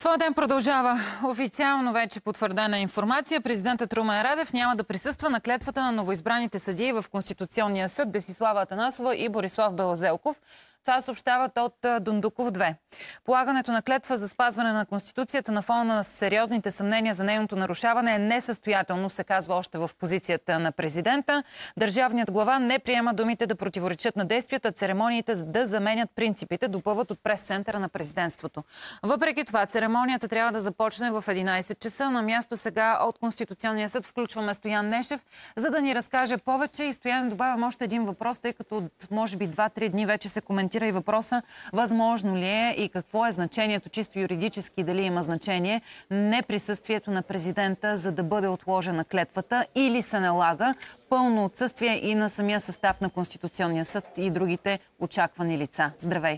Твой ден продължава. Официално вече потвърдена информация. Президентът Румен Радев няма да присъства на клетвата на новоизбраните съдии в Конституционния съд Десислава Атанасова и Борислав Белазелков. Това съобщават от Дундуков 2. Полагането на клетва за спазване на Конституцията на фона на сериозните съмнения за нейното нарушаване е несъстоятелно, се казва още в позицията на президента. Държавният глава не приема думите да противоречат на действията, церемониите да заменят принципите, допълват от прес-центъра на президентството. Въпреки това, церемонията трябва да започне в 11 часа. На място сега от Конституционния съд включваме Стоян Нешев, за да ни разкаже повече. И Стоян, добавям още един въпрос, тъй като от може би 2-3 дни вече се коментира и въпроса възможно ли е и какво е значението чисто юридически, дали има значение неприсъствието на президента, за да бъде отложена клетвата, или се налага пълно отсъствие и на самия състав на Конституционния съд и другите очаквани лица. Здравей!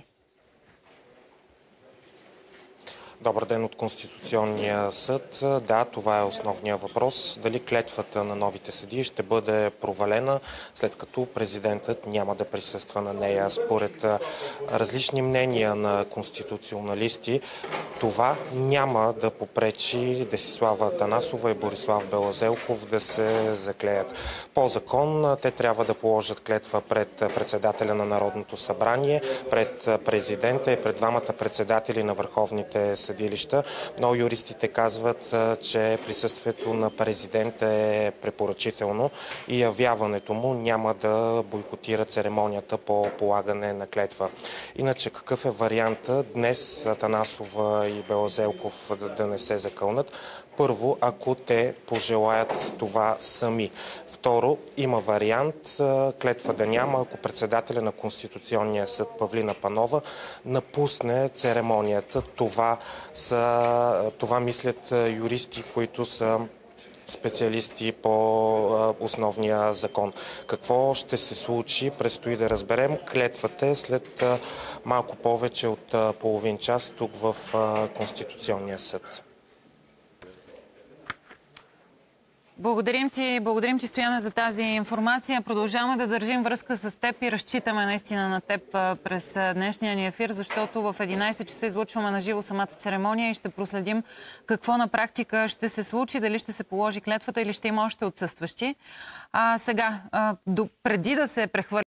Добър ден от Конституционния съд. Да, това е основният въпрос. Дали клетвата на новите съдии ще бъде провалена, след като президентът няма да присъства на нея. Според различни мнения на конституционалисти, това няма да попречи Десислава Атанасова и Борислав Белазелков да се заклеят. По закон те трябва да положат клетва пред председателя на Народното събрание, пред президента и пред двамата председатели на върховните съдилища, но юристите казват, че присъствието на президента е препоръчително и явяването му няма да бойкотира церемонията по полагане на клетва. Иначе какъв е вариантът днес Атанасова и Белазелков да не се закълнат? Първо, ако те пожелаят това сами. Второ, има вариант клетва да няма, ако председателя на Конституционния съд Павлина Панова напусне церемонията. Това мислят юристи, които са специалисти по основния закон. Какво ще се случи, предстои да разберем. Клетвата е след малко повече от половин час тук в Конституционния съд. Благодарим ти, Стояне, за тази информация. Продължаваме да държим връзка с теб и разчитаме наистина на теб през днешния ни ефир, защото в 11 часа излъчваме на живо самата церемония и ще проследим какво на практика ще се случи, дали ще се положи клетвата или ще има още отсъстващи. Сега, преди да се прехвърли